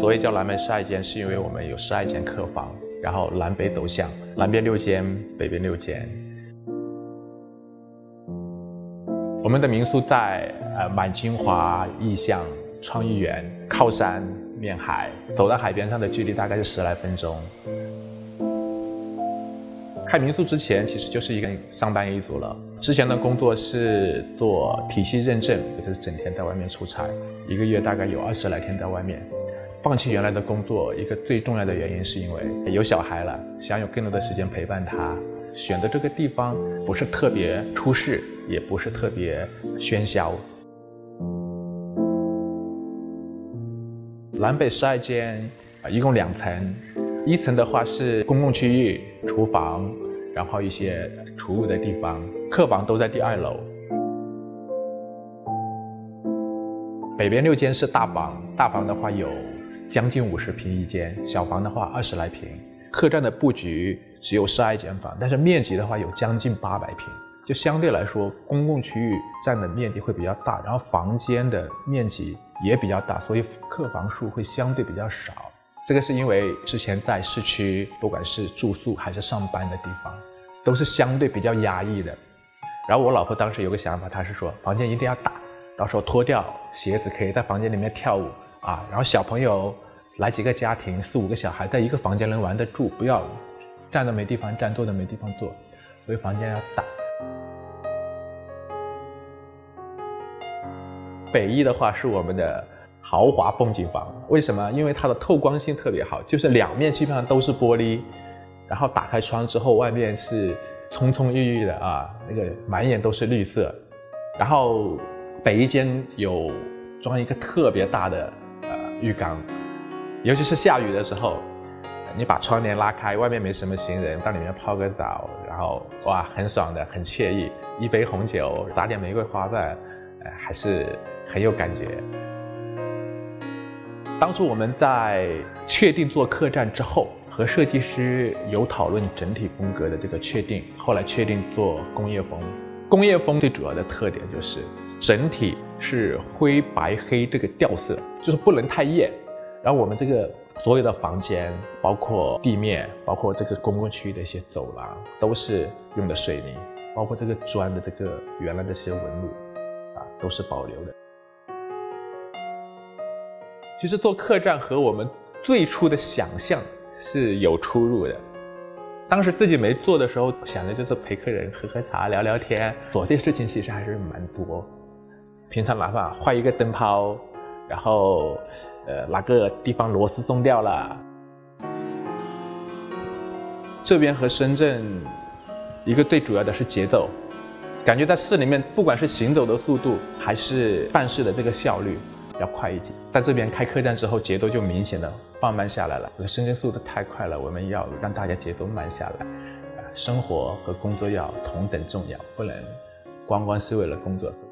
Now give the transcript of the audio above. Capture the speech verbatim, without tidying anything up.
所谓叫南门十二间，是因为我们有十二间客房，然后南北走向，南边六间，北边六间。我们的民宿在呃满金华意象创意园，靠山面海，走到海边上的距离大概是十来分钟。开民宿之前其实就是一个上班一族了。之前的工作是做体系认证，就是整天在外面出差，一个月大概有二十来天在外面。放弃原来的工作，一个最重要的原因是因为有小孩了，想有更多的时间陪伴他。选的这个地方不是特别出世，也不是特别喧嚣。南北十二间，一共两层，一层的话是公共区域、厨房，然后一些储物的地方，客房都在第二楼。北边六间是大房，大房的话有将近五十平一间，小房的话二十来平。客栈的布局只有十二间房，但是面积的话有将近八百平，就相对来说公共区域占的面积会比较大，然后房间的面积也比较大，所以客房数会相对比较少。这个是因为之前在市区，不管是住宿还是上班的地方，都是相对比较压抑的。然后我老婆当时有个想法，她是说房间一定要大，到时候脱掉鞋子可以在房间里面跳舞啊，然后小朋友来几个家庭，四五个小孩在一个房间能玩得住，不要站着没地方站，坐着没地方坐，所以房间要大。北翼的话是我们的豪华风景房，为什么？因为它的透光性特别好，就是两面基本上都是玻璃，然后打开窗之后，外面是葱葱郁郁的啊，那个满眼都是绿色。然后北一间有装一个特别大的呃浴缸，尤其是下雨的时候，你把窗帘拉开，外面没什么行人，到里面泡个澡，然后哇，很爽的，很惬意。一杯红酒，撒点玫瑰花瓣，呃，还是很有感觉。当初我们在确定做客栈之后，和设计师有讨论整体风格的这个确定，后来确定做工业风。工业风最主要的特点就是整体是灰白黑这个调色，就是不能太艳。然后我们这个所有的房间，包括地面，包括这个公共区域的一些走廊，都是用的水泥，包括这个砖的这个原来的这些纹路啊，都是保留的。其实做客栈和我们最初的想象是有出入的。当时自己没做的时候，想的就是陪客人喝喝茶、聊聊天，琐碎事情其实还是蛮多。平常哪怕换一个灯泡，然后呃哪个地方螺丝松掉了。这边和深圳一个最主要的是节奏，感觉在市里面不管是行走的速度还是办事的这个效率要快一点，在这边开客栈之后，节奏就明显的放慢下来了。深圳速度太快了，我们要让大家节奏慢下来。生活和工作要同等重要，不能光光是为了工作。